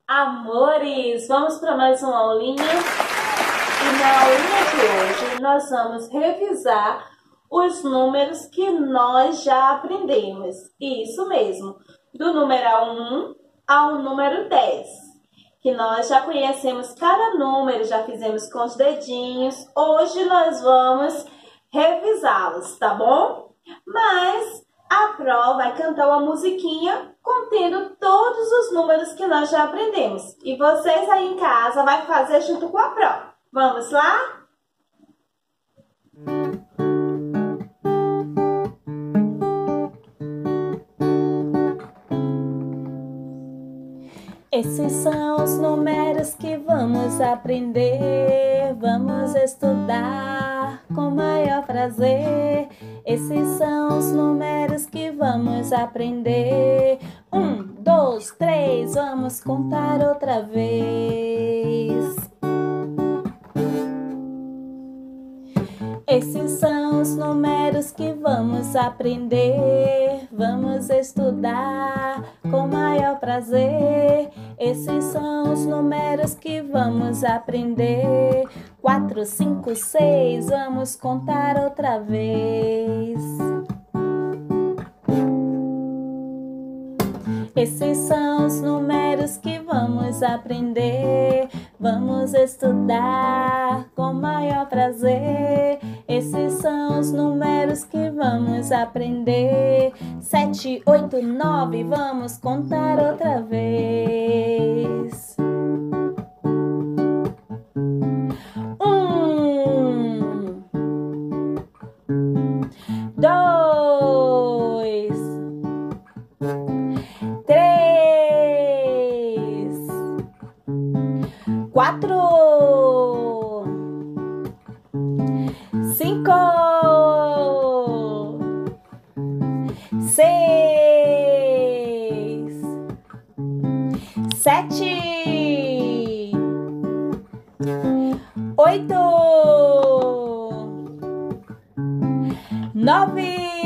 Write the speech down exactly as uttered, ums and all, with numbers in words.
Amores, vamos para mais uma aulinha. E na aulinha de hoje nós vamos revisar os números que nós já aprendemos. Isso mesmo, do numeral um ao número dez. Que nós já conhecemos cada número, já fizemos com os dedinhos. Hoje nós vamos revisá-los, tá bom? Mas a Pro vai cantar uma musiquinha contendo todos os números que nós já aprendemos. E vocês aí em casa vai fazer junto com a Pro. Vamos lá? Esses são os números que vamos aprender, vamos estudar com maior prazer. Esses são os números que vamos aprender. Um, dois, três, vamos contar outra vez. Esses são os números que vamos aprender, vamos estudar com maior prazer. Esses são os números que vamos aprender. Quatro, cinco, seis, vamos contar outra vez. Esses são os números que vamos aprender, vamos estudar com maior prazer. Esses são os números que vamos aprender. Sete, oito, nove, vamos contar outra vez. Um, dois, três, quatro, cinco, seis, sete, oito, nove,